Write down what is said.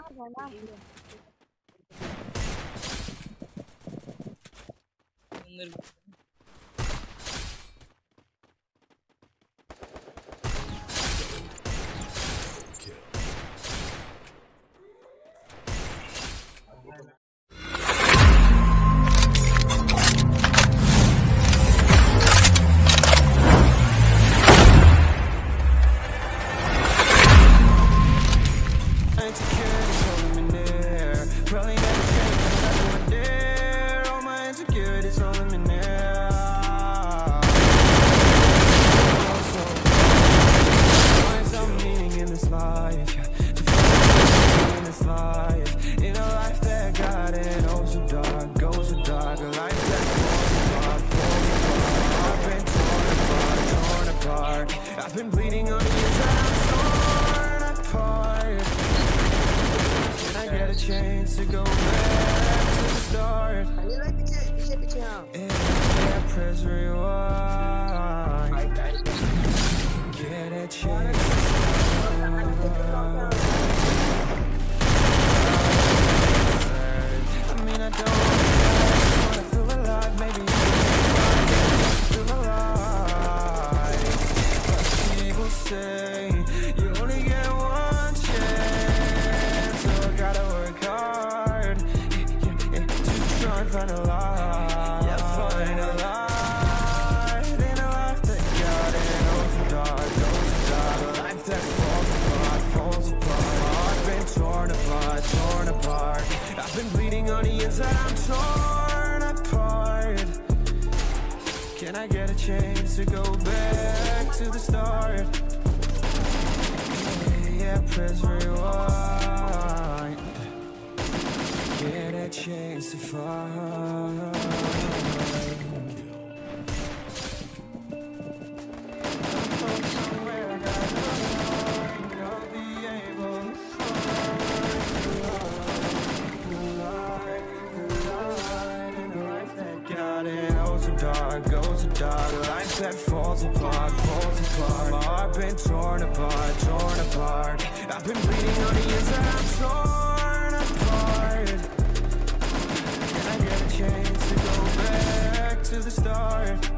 Bunları I've been bleeding on the inside, I'm torn apart. Can I get a chance to go back to the start? Yeah, press rewind. Get a chance. I mean, I don't wanna feel alive, maybe feel alive. People say you only get one chance, so I gotta work hard to try and find a light. Yeah, find a light in a life that got it goes so dark, goes so dark. A life that falls apart, falls apart. I've been torn apart, torn apart. I've been bleeding on the inside, I'm torn apart. Can I get a chance to go back to the start? Yeah, press rewind. Get a chance to find. Somewhere I got I'll be able to find in a life that got it. Oh, so dark, goes so dark. A life that falls apart, falls apart. My heart been torn apart, torn apart. I've been bleeding on the inside, I'm torn apart. Can I get a chance to go back to the start?